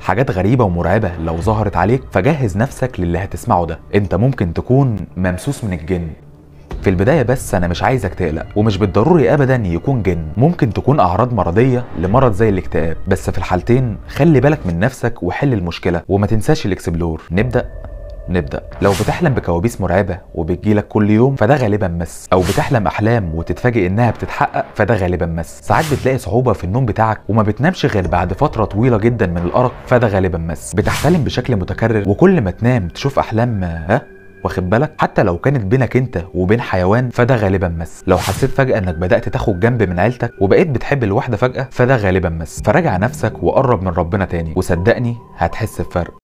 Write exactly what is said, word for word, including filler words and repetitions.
حاجات غريبة ومرعبة لو ظهرت عليك، فجهز نفسك للي هتسمعه ده. انت ممكن تكون ممسوس من الجن. في البداية بس أنا مش عايزك تقلق، ومش بالضروري أبدا يكون جن، ممكن تكون أعراض مرضية لمرض زي الاكتئاب، بس في الحالتين خلي بالك من نفسك وحل المشكلة، وما تنساش الاكسبلور. نبدأ نبدأ لو بتحلم بكوابيس مرعبة وبتجيلك كل يوم فده غالبا مس، او بتحلم احلام وتتفاجئ انها بتتحقق فده غالبا مس. ساعات بتلاقي صعوبة في النوم بتاعك وما بتنامش غير بعد فترة طويلة جدا من الارق فده غالبا مس. بتحتلم بشكل متكرر وكل ما تنام تشوف احلام ها واخد بالك، حتى لو كانت بينك انت وبين حيوان فده غالبا مس. لو حسيت فجأة انك بدأت تاخد جنب من عيلتك وبقيت بتحب الواحدة فجأة فده غالبا مس. فراجع نفسك وقرب من ربنا تاني، وصدقني هتحس بفرق.